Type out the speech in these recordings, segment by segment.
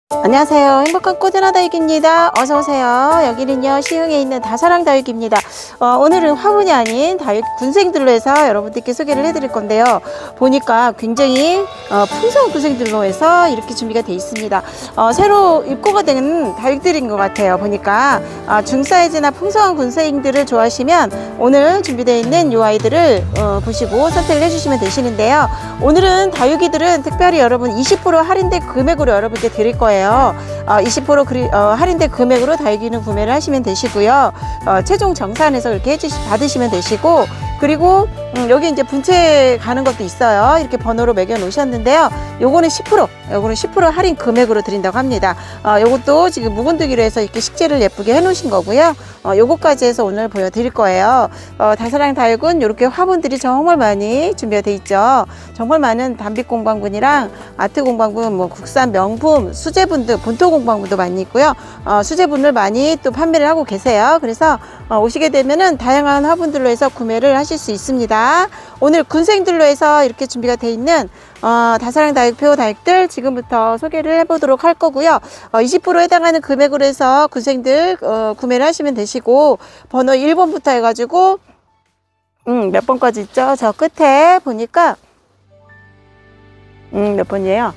안녕하세요. 행복한 꾸준한 다육입니다. 어서오세요. 여기는요, 시흥에 있는 다사랑 다육입니다. 오늘은 화분이 아닌 다육 군생들로 해서 여러분들께 소개를 해드릴 건데요. 보니까 굉장히 풍성한 군생들로 해서 이렇게 준비가 되어 있습니다. 새로 입고가 된 다육들인 것 같아요. 보니까 중사이즈나 풍성한 군생들을 좋아하시면 오늘 준비되어 있는 이 아이들을 보시고 선택을 해주시면 되시는데요. 오늘은 다육이들은 특별히 여러분 20% 할인된 금액으로 여러분께 드릴 거예요. 20% 할인된 금액으로 다육이는 구매를 하시면 되시고요. 최종 정산해서 이렇게 받으시면 되시고, 그리고 여기 이제 분체 가는 것도 있어요. 이렇게 번호로 매겨 놓으셨는데요. 요거는 10% 할인 금액으로 드린다고 합니다. 요것도 지금 묵은두기로 해서 이렇게 식재를 예쁘게 해 놓으신 거고요. 요거까지 해서 오늘 보여드릴 거예요. 다사랑 다육은 이렇게 화분들이 정말 많이 준비가 돼 있죠. 정말 많은 단빛 공방군이랑 아트 공방군, 뭐 국산 명품 수제분들, 본토 공방군도 많이 있고요. 수제분을 많이 또 판매를 하고 계세요. 그래서 오시게 되면은 다양한 화분들로 해서 구매를 하실 수 있습니다. 오늘 군생들로 해서 이렇게 준비가 돼 있는 다사랑 다육표 다육들 지금부터 소개를 해보도록 할 거고요. 20% 해당하는 금액으로 해서 군생들 구매를 하시면 되시고, 번호 1번부터 해가지고 몇 번까지 있죠? 저 끝에 보니까 몇 번이에요?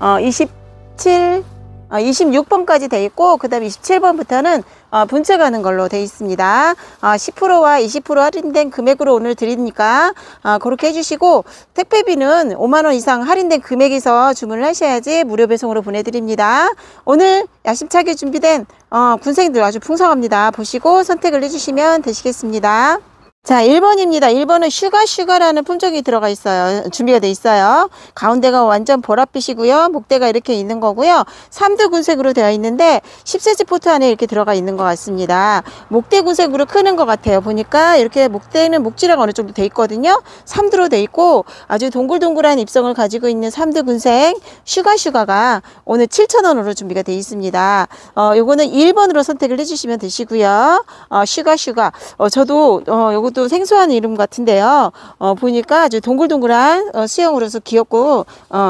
26번까지 돼 있고, 그 다음에 27번부터는 분체 가는 걸로 돼 있습니다. 10%와 20% 할인된 금액으로 오늘 드리니까 그렇게 해주시고, 택배비는 5만원 이상 할인된 금액에서 주문을 하셔야지 무료 배송으로 보내드립니다. 오늘 야심차게 준비된 군생들 아주 풍성합니다. 보시고 선택을 해주시면 되시겠습니다. 자, 1번입니다. 1번은 슈가라는 품종이 들어가 있어요. 준비가 돼 있어요. 가운데가 완전 보랏빛이고요. 목대가 이렇게 있는 거고요. 3두 군색으로 되어 있는데 10cm 포트 안에 이렇게 들어가 있는 것 같습니다. 목대 군색으로 크는 것 같아요. 보니까 이렇게 목대는 목지라가 어느 정도 돼 있거든요. 3두로 돼 있고 아주 동글동글한 ip성을 가지고 있는 3두 군색 슈가가 오늘 7,000원으로 준비가 돼 있습니다. 요거는 1번으로 선택을 해주시면 되시고요. 슈가. 저도 요것도 생소한 이름 같은데요. 보니까 아주 동글동글한 수영으로서 귀엽고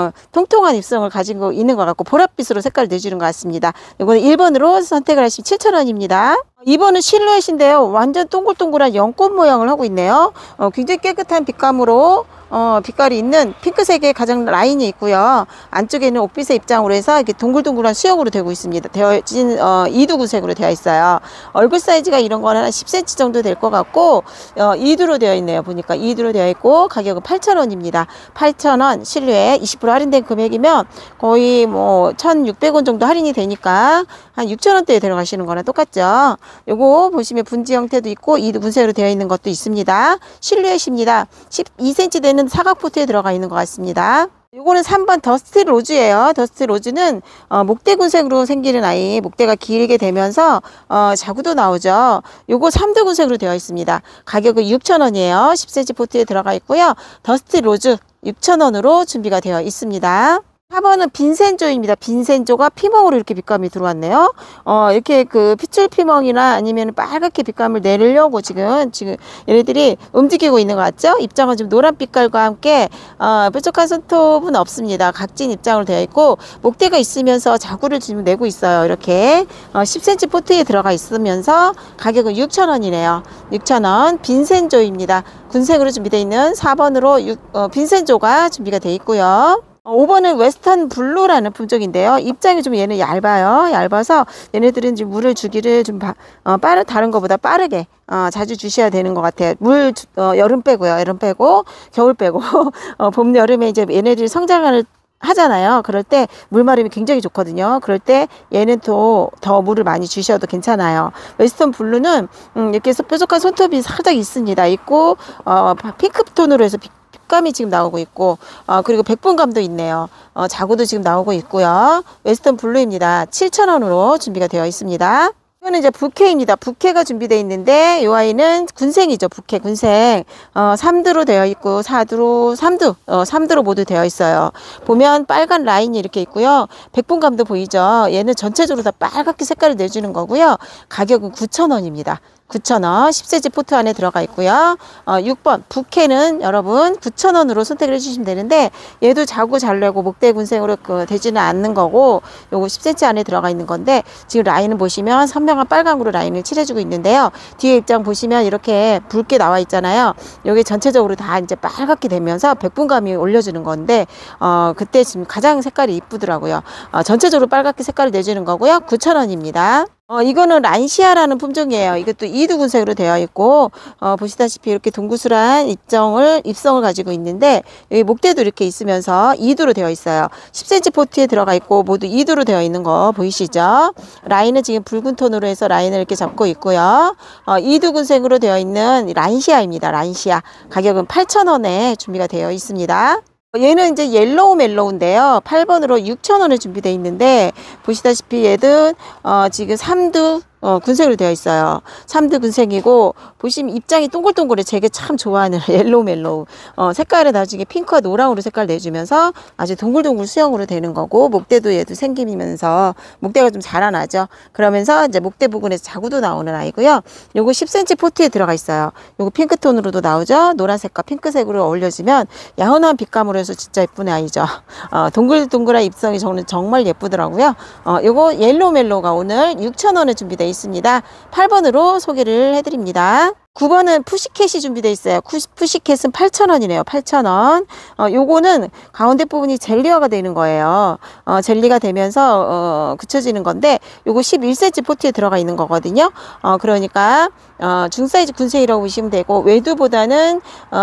통통한 ip성을 가지고 있는 것 같고 보랏빛으로 색깔을 내주는 것 같습니다. 이거는 1번으로 선택을 하시면 7,000원입니다. 2번은 실루엣인데요. 완전 동글동글한 연꽃 모양을 하고 있네요. 굉장히 깨끗한 빛감으로 빛깔이 있는 핑크색의 가장 라인이 있고요. 안쪽에는 옥빛의 입장으로 해서 이렇게 동글동글한 수영으로 되고 있습니다. 되어진 이두구색으로 되어 있어요. 얼굴 사이즈가 이런 거는 한 10cm 정도 될 것 같고 2두로 되어 있네요. 보니까 2두로 되어 있고 가격은 8,000원입니다. 8,000원 실루엣 20% 할인된 금액이면 거의 뭐 1,600원 정도 할인이 되니까 한 6,000원대에 들어가시는 거랑 똑같죠. 요거 보시면 분지 형태도 있고 2두 분색으로 되어 있는 것도 있습니다. 실루엣입니다. 12cm 되는 사각 포트에 들어가 있는 것 같습니다. 요거는 3번 더스트 로즈예요. 더스트 로즈는 목대 군색으로 생기는 아이, 목대가 길게 되면서 자구도 나오죠. 요거 3두 군색으로 되어 있습니다. 가격은 6,000원이에요. 10cm 포트에 들어가 있고요. 더스트 로즈 6,000원으로 준비가 되어 있습니다. 4번은 빈센조입니다. 빈센조가 피멍으로 이렇게 빛감이 들어왔네요. 이렇게 그 핏줄 피멍이나 아니면 빨갛게 빛감을 내려고 지금 얘네들이 움직이고 있는 것 같죠? 입장은 좀 노란 빛깔과 함께 뾰족한 손톱은 없습니다. 각진 입장으로 되어 있고 목대가 있으면서 자구를 지금 내고 있어요. 이렇게 10cm 포트에 들어가 있으면서 가격은 6,000원이네요. 6,000원 빈센조입니다. 군색으로 준비되어 있는 4번으로 빈센조가 준비가 되어 있고요. 5번은 웨스턴 블루라는 품종인데요. 입장이 좀 얘는 얇아요. 얇아서 얘네들은 지금 물을 주기를 좀 다른 것보다 빠르게 자주 주셔야 되는 것 같아요. 물 여름 빼고요. 여름 빼고 겨울 빼고 봄 여름에 이제 얘네들이 성장을 하잖아요. 그럴 때 물마름이 굉장히 좋거든요. 그럴 때 얘는 더 물을 많이 주셔도 괜찮아요. 웨스턴 블루는 이렇게 뾰족한 손톱이 살짝 있습니다. 있고 핑크톤으로 해서 빛감이 지금 나오고 있고 그리고 백분감도 있네요. 자구도 지금 나오고 있고요. 웨스턴 블루입니다. 7,000원으로 준비가 되어 있습니다. 이거는 이제 부케입니다. 부케가 준비되어 있는데 이 아이는 군생이죠. 부케 군생. 3두로 되어 있고 4두로 3두로 모두 되어 있어요. 보면 빨간 라인이 이렇게 있고요. 백분감도 보이죠. 얘는 전체적으로 다 빨갛게 색깔을 내주는 거고요. 가격은 9,000원입니다. 9,000원 10cm 포트 안에 들어가 있고요. 6번 부케는 여러분 9,000원으로 선택을 해주시면 되는데 얘도 자구 잘 내고 목대 군생으로 되지는 않는 거고 요거 10cm 안에 들어가 있는 건데 지금 라인을 보시면 선명한 빨강으로 라인을 칠해주고 있는데요. 뒤에 입장 보시면 이렇게 붉게 나와 있잖아요. 여기 전체적으로 다 이제 빨갛게 되면서 백분감이 올려주는 건데 그때 지금 가장 색깔이 이쁘더라고요. 전체적으로 빨갛게 색깔을 내주는 거고요. 9,000원입니다. 이거는 란시아라는 품종이에요. 이것도 이두군색으로 되어 있고, 보시다시피 이렇게 동구스란 입성을 가지고 있는데, 여기 목대도 이렇게 있으면서 이두로 되어 있어요. 10cm 포트에 들어가 있고, 모두 이두로 되어 있는 거 보이시죠? 라인은 지금 붉은 톤으로 해서 라인을 이렇게 잡고 있고요. 이두군색으로 되어 있는 란시아입니다. 란시아. 가격은 8,000원에 준비가 되어 있습니다. 얘는 이제 옐로우 멜로우인데요. 8번으로 6,000원에 준비되어 있는데 보시다시피 얘는 지금 3두 군색으로 되어 있어요. 3두 군색이고 보시면 입장이 동글동글해. 제게 참 좋아하는 옐로우 멜로우. 색깔을 나중에 핑크와 노랑으로 색깔 내주면서 아주 동글동글 수영으로 되는 거고 목대도 얘도 생기면서 목대가 좀 자라나죠. 그러면서 이제 목대 부분에서 자구도 나오는 아이고요. 요거 10cm 포트에 들어가 있어요. 요거 핑크톤으로도 나오죠. 노란색과 핑크색으로 어울려지면 야원한 빛감으로 해서 진짜 예쁜 아이죠. 동글동글한 입성이 저는 정말 예쁘더라고요. 요거 옐로우 멜로우가 오늘 6,000원에 준비되어 있습니다. 8번으로 소개를 해드립니다. 9번은 푸시캣이 준비되어 있어요. 푸시캣은 8,000원이네요. 8,000원. 요거는 가운데 부분이 젤리화가 되는 거예요. 젤리가 되면서 굳혀지는 건데 요거 11cm 포트에 들어가 있는 거거든요. 그러니까 중사이즈 군색이라고 보시면 되고 외두보다는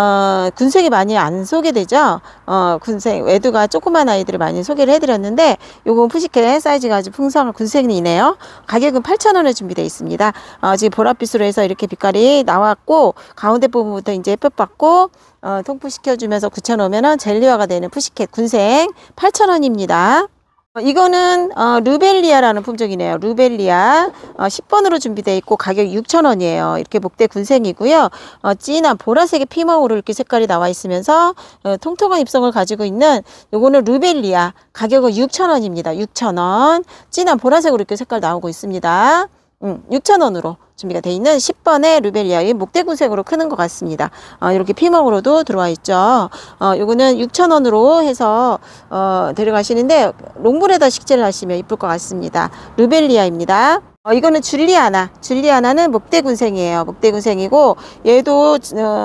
군색이 많이 안 소개되죠. 군색 외두가 조그만 아이들을 많이 소개를 해드렸는데 요건 푸시캣 사이즈가 아주 풍성한 군색이네요. 가격은 8,000원에 준비되어 있습니다. 지금 보랏빛으로 해서 이렇게 빛깔이 나왔고 가운데 부분부터 이제 햇볕받고 통풍시켜주면서 굳혀놓으면 젤리화가 되는 푸시캣 군색 8,000원입니다. 이거는 루벨리아라는 품종이네요. 루벨리아 10번으로 준비되어 있고 가격 6,000원이에요. 이렇게 목대 군생이고요. 진한 보라색의 피멍으로 이렇게 색깔이 나와 있으면서 통통한 입성을 가지고 있는 요거는 루벨리아 가격은 6,000원입니다. 6,000원 진한 보라색으로 이렇게 색깔 나오고 있습니다. 6,000원으로 준비가 되어 있는 10번의 루벨리아의 목대군색으로 크는 것 같습니다. 이렇게 피멍으로도 들어와 있죠. 요거는 6,000원으로 해서 데려가시는데 롱볼에다 식재를 하시면 이쁠 것 같습니다. 루벨리아입니다. 이거는 줄리아나는 목대군생이에요. 목대군생이고 얘도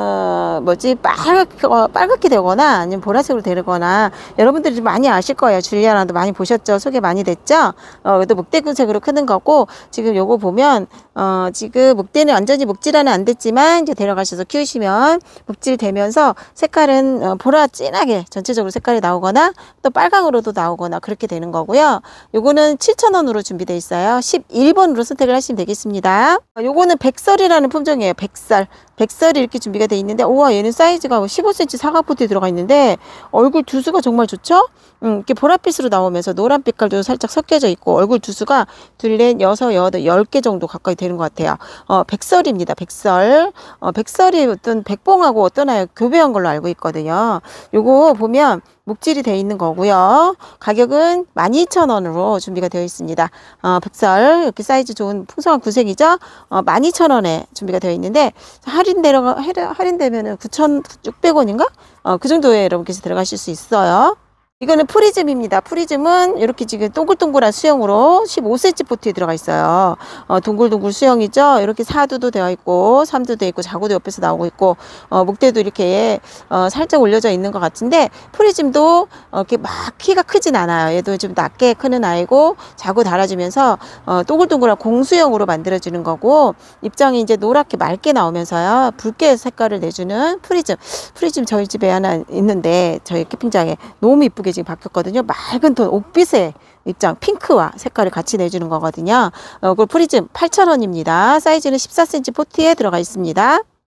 빨갛게 되거나 아니면 보라색으로 되거나 여러분들이 좀 많이 아실 거예요. 줄리아나도 많이 보셨죠. 소개 많이 됐죠. 또 목대군색으로 크는 거고 지금 요거 보면 지금 목대는 완전히 목질화는 안 됐지만 이제 데려가셔서 키우시면 목질되면서 색깔은 보라 진하게 전체적으로 색깔이 나오거나 또 빨강으로도 나오거나 그렇게 되는 거고요. 요거는 7,000원으로 준비되어 있어요. 11번 으로 선택을 하시면 되겠습니다. 요거는 백설이라는 품종이에요. 백설이 이렇게 준비가 되어 있는데 우와 얘는 사이즈가 15cm 사각포트에 들어가 있는데 얼굴 두수가 정말 좋죠? 이렇게 보랏빛으로 나오면서 노란 빛깔도 살짝 섞여져 있고 얼굴 두수가 둘, 넷, 여섯, 여덟, 10개 정도 가까이 되는 것 같아요. 백설입니다. 백설이 어떤 백봉하고 어떤 아이 교배한 걸로 알고 있거든요. 요거 보면 목질이 되어 있는 거고요. 가격은 12,000원으로 준비가 되어 있습니다. 백설 이렇게 사이즈 좋은 풍성한 구색이죠. 12,000원에 준비가 되어 있는데 할인되면은 9,600원인가? 그 정도에 여러분께서 들어가실 수 있어요. 이거는 프리즘입니다. 프리즘은 이렇게 지금 동글동글한 수영으로 15cm 포트에 들어가 있어요. 동글동글 수영이죠. 이렇게 4두도 되어 있고 3두도 되어 있고 자구도 옆에서 나오고 있고 목대도 이렇게 살짝 올려져 있는 것 같은데 프리즘도 이렇게 막 키가 크진 않아요. 얘도 좀 낮게 크는 아이고 자구 달아주면서 동글동글한 공수형으로 만들어주는 거고 입장이 이제 노랗게 맑게 나오면서요. 붉게 색깔을 내주는 프리즘 저희 집에 하나 있는데 저희 캠핑장에 너무 이쁘게 지금 바뀌었거든요. 맑은 톤 옥빛의 입장 핑크와 색깔을 같이 내주는 거거든요. 그 프리즘 8,000원입니다. 사이즈는 14cm 포트에 들어가 있습니다.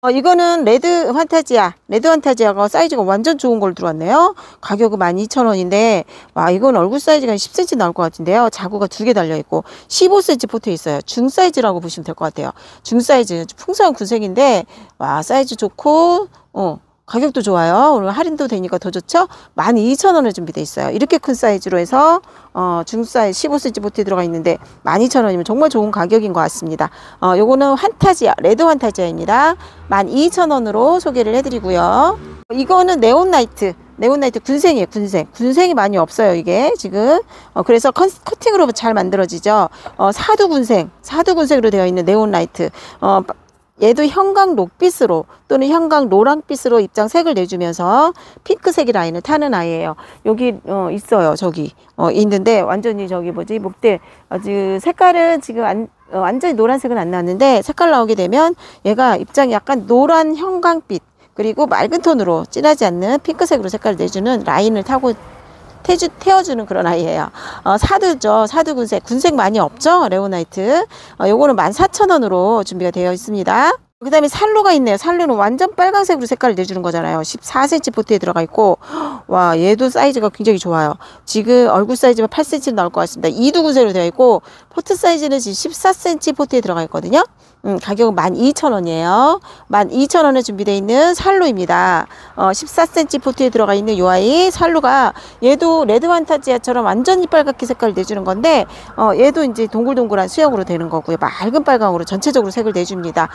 이거는 레드 환타지아. 레드 환타지아가 사이즈가 완전 좋은 걸 들어왔네요. 가격은 12,000원인데, 와, 이건 얼굴 사이즈가 10cm 나올 것 같은데요. 자구가 2개 달려있고, 15cm 포트에 있어요. 중 사이즈라고 보시면 될 것 같아요. 중 사이즈. 풍성한 군색인데, 와, 사이즈 좋고, 가격도 좋아요. 오늘 할인도 되니까 더 좋죠? 12,000원에 준비되어 있어요. 이렇게 큰 사이즈로 해서 중 사이즈 15cm 보트에 들어가 있는데 12,000원이면 정말 좋은 가격인 것 같습니다. 요거는 환타지아, 레드 환타지아입니다. 12,000원으로 소개를 해드리고요. 이거는 네온나이트. 네온나이트 군생이에요. 군생이 많이 없어요, 이게 지금. 그래서 커팅으로 잘 만들어지죠. 사두군생으로 되어 있는 네온라이트. 얘도 형광 녹빛으로 또는 형광 노랑빛으로 입장 색을 내주면서 핑크색의 라인을 타는 아이예요. 여기 있어요. 저기 있는데 완전히 저기 뭐지 목대 아주 색깔은 지금 완전히 노란색은 안 나왔는데 색깔 나오게 되면 얘가 입장이 약간 노란 형광빛 그리고 맑은 톤으로 진하지 않는 핑크색으로 색깔을 내주는 라인을 타고 태워주는 그런 아이예요. 사두죠. 사두 군색 많이 없죠. 레오나이트. 요거는 14,000원으로 준비가 되어 있습니다. 그 다음에 살로가 있네요. 살로는 완전 빨간색으로 색깔을 내주는 거잖아요. 14cm 포트에 들어가 있고, 와, 얘도 사이즈가 굉장히 좋아요. 지금 얼굴 사이즈가 8cm 나올 것 같습니다. 이두구색으로 되어 있고, 포트 사이즈는 지금 14cm 포트에 들어가 있거든요. 가격은 12,000원이에요. 12,000원에 준비되어 있는 살로입니다. 14cm 포트에 들어가 있는 요 아이 살로가 얘도 레드 환타지아처럼 완전히 빨갛게 색깔을 내주는 건데 얘도 이제 동글동글한 수영으로 되는 거고요. 맑은 빨강으로 전체적으로 색을 내줍니다.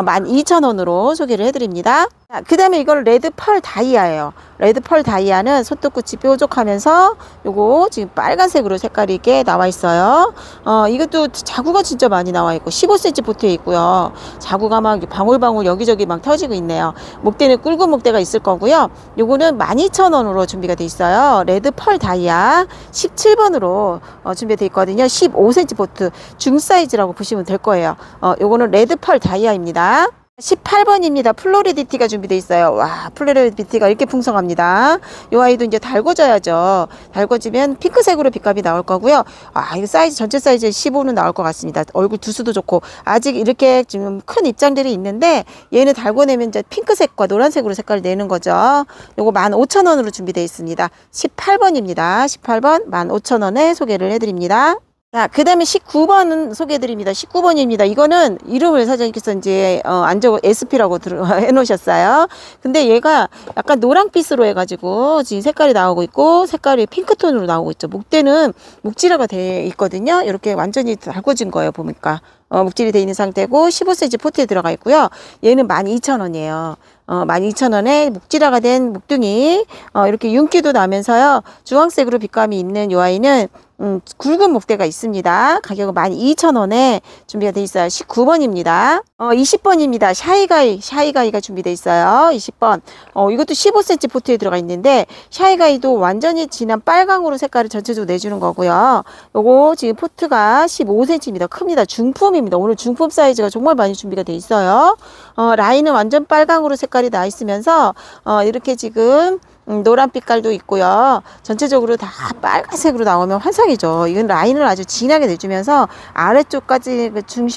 12,000원으로 소개를 해드립니다. 그 다음에 이걸 레드 펄 다이아예요. 레드 펄 다이아는 손톱끝이 뾰족하면서 요거 지금 빨간색으로 색깔이 있게 나와 있어요. 이것도 자구가 진짜 많이 나와 있고 15cm 포트에 있고요. 자구가 막 방울방울 여기저기 막 터지고 있네요. 목대는 굵은 목대가 있을 거고요. 요거는 12,000원으로 준비가 돼 있어요. 레드 펄 다이아 17번으로 준비가 돼 있거든요. 15cm 포트 중 사이즈라고 보시면 될 거예요. 요거는 레드 펄 다이아입니다. 18번입니다. 플로리디티가 준비되어 있어요. 와, 플로리디티가 이렇게 풍성합니다. 이 아이도 이제 달궈져야죠. 달궈지면 핑크색으로 빛감이 나올 거고요. 이거 사이즈, 전체 사이즈 15는 나올 것 같습니다. 얼굴 두수도 좋고, 아직 이렇게 지금 큰 입장들이 있는데, 얘는 달궈내면 이제 핑크색과 노란색으로 색깔을 내는 거죠. 요거 15,000원으로 준비되어 있습니다. 18번입니다. 18번 15,000원에 소개를 해드립니다. 자, 그 다음에 19번은 소개해드립니다. 19번입니다. 이거는 이름을 사장님께서 이제, 안 적어, SP라고 해놓으셨어요. 근데 얘가 약간 노랑빛으로 해가지고 지금 색깔이 나오고 있고, 색깔이 핑크톤으로 나오고 있죠. 목대는 묵질화가 돼 있거든요. 이렇게 완전히 달궈진 거예요, 보니까. 묵질이 돼 있는 상태고, 15cm 포트에 들어가 있고요. 얘는 12,000원이에요. 12,000원에 묵질화가 된 묵둥이, 이렇게 윤기도 나면서요. 주황색으로 빛감이 있는 이 아이는 굵은 목대가 있습니다. 가격은 12,000원에 준비가 되어 있어요. 19번입니다. 20번입니다. 샤이가이가 준비되어 있어요. 20번. 이것도 15cm 포트에 들어가 있는데 샤이가이도 완전히 진한 빨강으로 색깔을 전체적으로 내주는 거고요. 요거 지금 포트가 15cm입니다. 큽니다. 중품입니다. 오늘 중품 사이즈가 정말 많이 준비가 되어 있어요. 라인은 완전 빨강으로 색깔이 나 있으면서 이렇게 지금 노란 빛깔도 있고요. 전체적으로 다 빨간색으로 나오면 환상이죠. 이건 라인을 아주 진하게 내주면서 아래쪽까지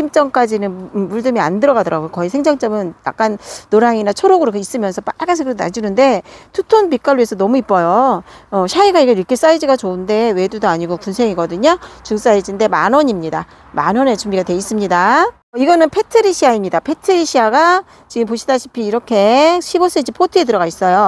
중심점까지는 물듬이 안 들어가더라고요. 거의 생장점은 약간 노랑이나 초록으로 있으면서 빨간색으로 놔주는데 투톤 빛깔로 해서 너무 이뻐요. 샤이가이가 이렇게 사이즈가 좋은데 외두도 아니고 군생이거든요. 중 사이즈인데 10,000원입니다. 10,000원에 준비가 되어 있습니다. 이거는 페트리시아입니다. 페트리시아가 지금 보시다시피 이렇게 15cm 포트에 들어가 있어요.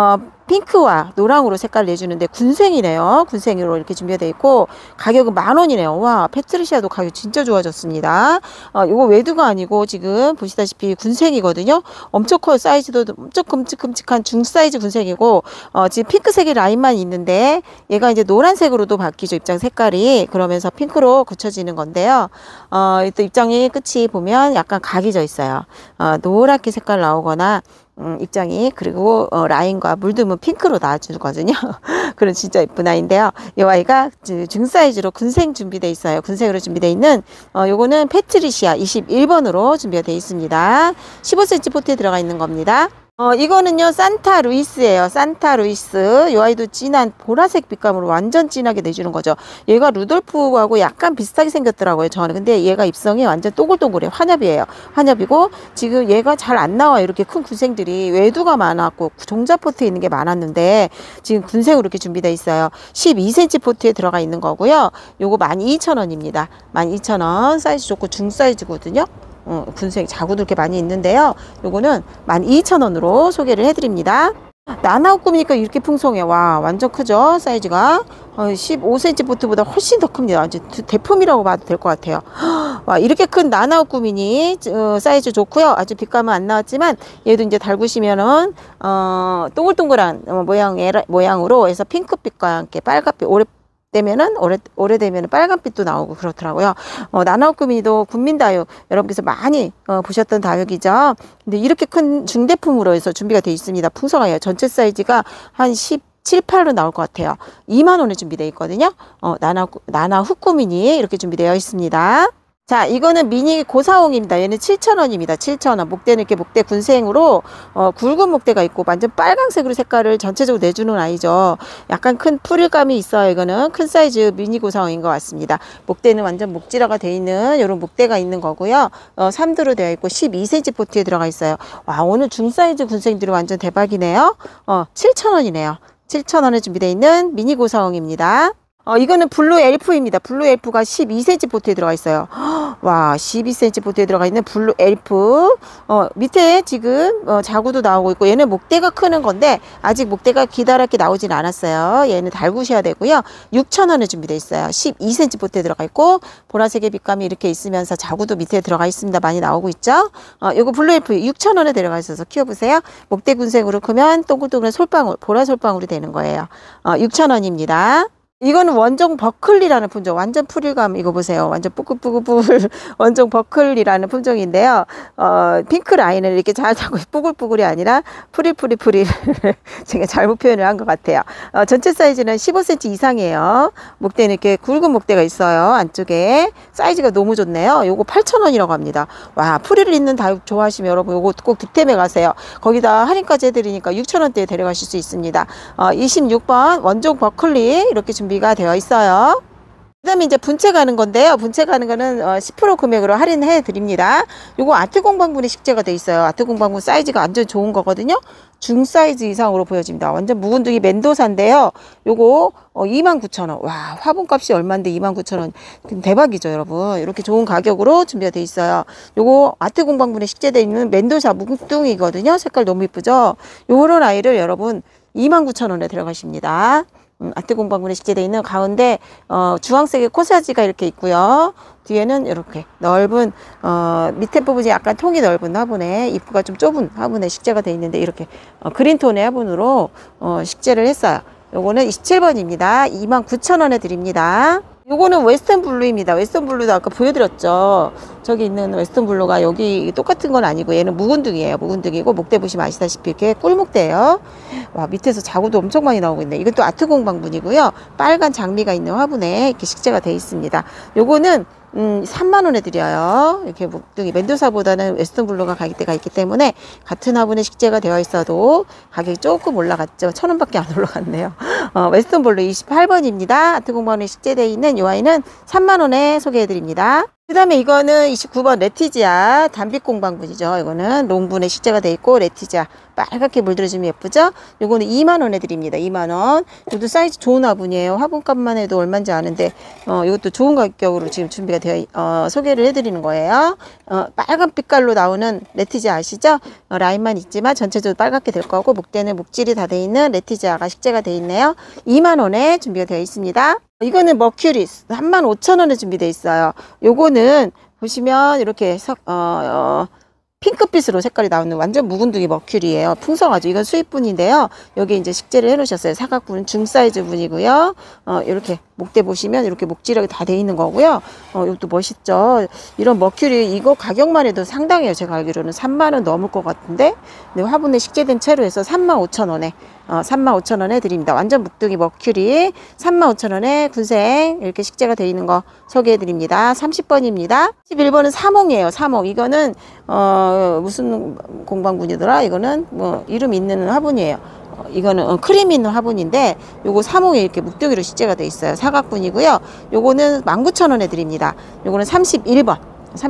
핑크와 노랑으로 색깔 내주는데 군생이네요. 군생으로 이렇게 준비가 되어 있고 가격은 10,000원이네요. 와, 페트리시아도 가격 진짜 좋아졌습니다. 이거 외두가 아니고 지금 보시다시피 군생이거든요. 엄청 커요. 사이즈도 엄청 큼직큼직한 중 사이즈 군생이고 지금 핑크색의 라인만 있는데 얘가 이제 노란색으로도 바뀌죠. 입장 색깔이. 그러면서 핑크로 굳혀지는 건데요. 또 입장이 끝이 보면 약간 각이 져 있어요. 노랗게 색깔 나오거나 입장이 그리고 라인과 물듬은 핑크로 나와주거든요. 그런 진짜 예쁜 아이인데요. 이 아이가 중 사이즈로 군생 준비되어 있어요. 군생으로 준비되어 있는 요거는 페트리시아 21번으로 준비가 되어 있습니다. 15cm 포트에 들어가 있는 겁니다. 이거는요, 산타 루이스예요. 산타 루이스. 이 아이도 진한 보라색 빛감으로 완전 진하게 내주는 거죠. 얘가 루돌프하고 약간 비슷하게 생겼더라고요, 저는. 근데 얘가 입성이 완전 동글동글해요. 환엽이에요. 환엽이고, 지금 얘가 잘 안 나와요. 이렇게 큰 군생들이. 외두가 많았고, 종자 포트에 있는 게 많았는데, 지금 군생으로 이렇게 준비되어 있어요. 12cm 포트에 들어가 있는 거고요. 요거 12,000원입니다. 12,000원. 사이즈 좋고 중사이즈거든요. 군생 자구도 이렇게 많이 있는데요. 요거는 12,000원으로 소개를 해드립니다. 나나우 꾸미니까 이렇게 풍성해. 와, 완전 크죠? 사이즈가 15cm 보트보다 훨씬 더 큽니다. 이제 대품이라고 봐도 될 것 같아요. 와, 이렇게 큰 나나우 꾸미니 사이즈 좋고요. 아주 빛감은 안 나왔지만 얘도 이제 달구시면은 동글동글한 모양으로 해서 핑크빛과 함께 빨갛빛, 오래되면은 빨간빛도 나오고 그렇더라고요. 나나우 꾸미니도 국민다육 여러분께서 많이 보셨던 다육이죠. 근데 이렇게 큰 중대품으로 해서 준비가 되어 있습니다. 풍성해요. 전체 사이즈가 한 17, 8로 나올 것 같아요. 2만 원에 준비되어 있거든요. 나나후 꾸미니 이렇게 준비되어 있습니다. 자, 이거는 미니 고사홍입니다. 얘는 7,000원입니다. 7,000원. 목대는 이렇게 목대 군생으로 굵은 목대가 있고 완전 빨강색으로 색깔을 전체적으로 내주는 아이죠. 약간 큰 풀감이 있어요. 이거는 큰 사이즈 미니 고사홍인 것 같습니다. 목대는 완전 목질화가 되어 있는 이런 목대가 있는 거고요. 3두로 되어 있고 12cm 포트에 들어가 있어요. 와, 오늘 중사이즈 군생들이 완전 대박이네요. 7,000원이네요. 7,000원에 준비되어 있는 미니 고사홍입니다. 이거는 블루 엘프입니다. 블루 엘프가 12cm 포트에 들어가 있어요. 와, 12cm 포트에 들어가 있는 블루 엘프. 밑에 지금 자구도 나오고 있고, 얘는 목대가 크는 건데 아직 목대가 기다랗게 나오진 않았어요. 얘는 달구셔야 되고요. 6,000원에 준비되어 있어요. 12cm 포트에 들어가 있고 보라색의 빛감이 이렇게 있으면서 자구도 밑에 들어가 있습니다. 많이 나오고 있죠. 요거 블루 엘프 6,000원에 들어가 있어서 키워보세요. 목대 군생으로 크면 동글동글한 솔방울, 보라 솔방울이 되는 거예요. 6,000원입니다. 이거는 원종 버클리라는 품종. 완전 풀일감 이거 보세요. 완전 뿌글뿌글 원종 버클리라는 품종인데요. 핑크 라인을 이렇게 잘 타고 뿌글뿌글이 아니라 풀일 제가 잘못 표현을 한 것 같아요. 전체 사이즈는 15cm 이상이에요. 목대는 이렇게 굵은 목대가 있어요. 안쪽에 사이즈가 너무 좋네요. 요거 8,000원이라고 합니다. 와, 풀이를 있는 다육 좋아하시면 여러분 요거 꼭 득템에 가세요. 거기다 할인까지 해드리니까 6,000원대에 데려가실 수 있습니다. 26번 원종 버클리 이렇게 준비가 되어 있어요. 그 다음에 이제 분체 가는 건데요. 분체 가는 거는 10% 금액으로 할인해 드립니다. 요거 아트 공방분에 식재가 돼 있어요. 아트 공방분 사이즈가 완전 좋은 거거든요. 중 사이즈 이상으로 보여집니다. 완전 묵은둥이 멘도사인데요. 요거 29,000원. 와, 화분값이 얼마인데 29,000원. 대박이죠, 여러분. 이렇게 좋은 가격으로 준비가 돼 있어요. 요거 아트 공방분에 식재되어 있는 멘도사 묵은둥이거든요. 색깔 너무 이쁘죠. 요런 아이를 여러분 29,000원에 들어가십니다. 아트 공방분에 식재되어 있는 가운데 주황색의 코사지가 이렇게 있고요. 뒤에는 이렇게 넓은 밑에 부분이 약간 통이 넓은 화분에 입구가 좀 좁은 화분에 식재가 되어 있는데 이렇게 그린톤의 화분으로 식재를 했어요. 요거는 27번입니다. 29,000원에 드립니다. 요거는 웨스턴 블루입니다. 웨스턴 블루도 아까 보여드렸죠. 저기 있는 웨스턴 블루가 여기 똑같은 건 아니고 얘는 묵은둥이에요. 묵은둥이고 목대 보시면 아시다시피 이렇게 꿀목대예요. 와, 밑에서 자구도 엄청 많이 나오고 있네. 이건 또 아트 공방분이고요. 빨간 장미가 있는 화분에 이렇게 식재가 되어 있습니다. 요거는 3만원에 드려요. 이렇게 묵둥이 멘도사보다는 웨스턴 블루가 가격대가 있기 때문에 같은 화분에 식재가 되어 있어도 가격이 조금 올라갔죠. 1,000원밖에 안 올라갔네요. 웨스턴 블루 28번입니다. 아트 공방분에 식재되어 있는 이 아이는 3만원에 소개해드립니다. 그 다음에 이거는 29번 레티지아 단빛 공방분이죠. 이거는 롱분에 식재가 되어 있고 레티지아 빨갛게 물들어주면 예쁘죠. 요거는 2만원에 드립니다. 2만원. 이것도 사이즈 좋은 화분이에요. 화분값만 해도 얼마인지 아는데 이것도 좋은 가격으로 지금 준비가 되어 소개를 해드리는 거예요. 빨간 빛깔로 나오는 레티지아 아시죠? 라인만 있지만 전체적으로 빨갛게 될 거고 목대는 목질이 다 되어 있는 레티지아가 식재가 되어 있네요. 2만원에 준비가 되어 있습니다. 이거는 머큐리 35,000원에 준비되어 있어요. 요거는 보시면 이렇게 핑크빛으로 색깔이 나오는 완전 묵은둥이 머큐리예요. 풍성하죠. 이건 수입분인데요. 여기 이제 식재를 해 놓으셨어요. 사각분 중사이즈 분이고요. 이렇게 목대 보시면 이렇게 목질하게 다 돼 있는 거고요. 이것도 멋있죠. 이런 머큐리 이거 가격만 해도 상당해요. 제가 알기로는 3만 원 넘을 것 같은데, 네, 화분에 식재된 채로 해서 35,000원에 35,000원에 드립니다. 완전 묵둥이 머큐리 35,000원에 군생 이렇게 식재가 되어 있는 거 소개해 드립니다. 30번입니다. 11번은 사몽이에요. 사몽. 이거는 무슨 공방분이더라. 이거는 뭐 이름 있는 화분이에요. 이거는 크림 있는 화분인데 요거 사몽이 이렇게 묵둥이로 식재가 되어 있어요. 사각분이고요. 요거는 19,000원에 드립니다. 요거는 31번으로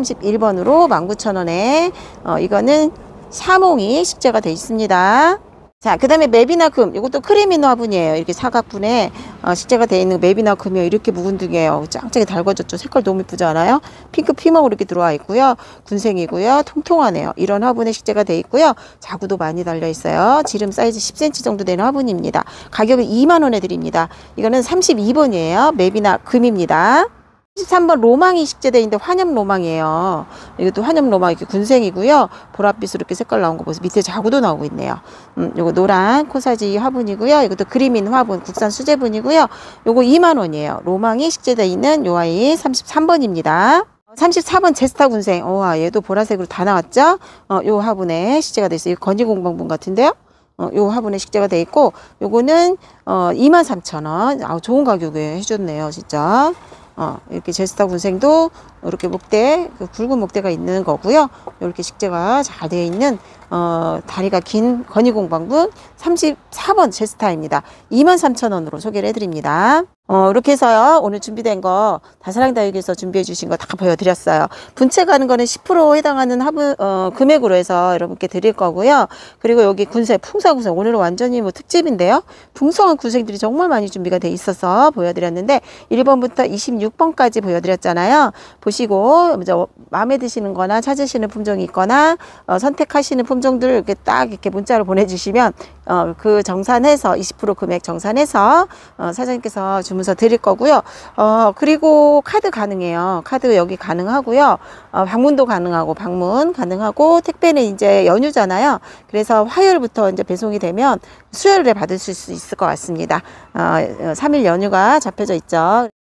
19,000원에 이거는 사몽이 식재가 되어 있습니다. 자, 그 다음에 메비나금. 이것도 크림 있는 화분이에요. 이렇게 사각분에 식재가 되어 있는 메비나금이요. 이렇게 묵은둥이에요. 짱짱이 달궈졌죠. 색깔 너무 예쁘지 않아요? 핑크 피망으로 이렇게 들어와 있고요. 군생이고요. 통통하네요. 이런 화분에 식재가 되어 있고요. 자구도 많이 달려 있어요. 지름 사이즈 10cm 정도 되는 화분입니다. 가격은 2만 원에 드립니다. 이거는 32번이에요. 메비나금입니다. 13번 로망이 식재되어 있는데 환엽 로망이에요. 이것도 환엽 로망 이렇게 군생이고요. 보랏빛으로 이렇게 색깔 나온 거 보세요. 밑에 자구도 나오고 있네요. 요거 노란 코사지 화분이고요. 이것도 그림인 화분 국산 수제분이고요. 요거 2만 원이에요. 로망이 식재되어 있는 요 아이 33번입니다. 34번 제스타 군생. 와, 얘도 보라색으로 다 나왔죠? 요 화분에 식재가 되어 있어요. 건지공방분 같은데요? 요 화분에 식재가 되어 있고, 요거는 23,000원. 아, 좋은 가격에 해줬네요, 진짜. 이렇게 제스타 군생도 이렇게 목대, 굵은 목대가 있는 거고요. 이렇게 식재가 잘 되어 있는 다리가 긴 건의공방분 34번 제스타입니다. 23,000원으로 소개를 해드립니다. 이렇게 해서요, 오늘 준비된 거 다사랑다육에서 준비해 주신 거 다 보여드렸어요. 분채 가는 거는 10% 해당하는 금액으로 해서 여러분께 드릴 거고요. 그리고 여기 군생, 풍사군생, 오늘은 완전히 뭐 특집인데요. 풍성한 군생들이 정말 많이 준비가 돼 있어서 보여드렸는데 1번부터 26번까지 보여드렸잖아요. 보시고 마음에 드시는 거나 찾으시는 품종이 있거나 선택하시는 품종들 이렇게 딱 이렇게 문자로 보내주시면 그 정산해서 20% 금액 정산해서 사장님께서 주문서 드릴 거고요. 그리고 카드 가능해요. 카드 여기 가능하고요. 방문도 가능하고 방문 가능하고 택배는 이제 연휴잖아요. 그래서 화요일부터 이제 배송이 되면 수요일에 받으실 수 있을 것 같습니다. 3일 연휴가 잡혀져 있죠.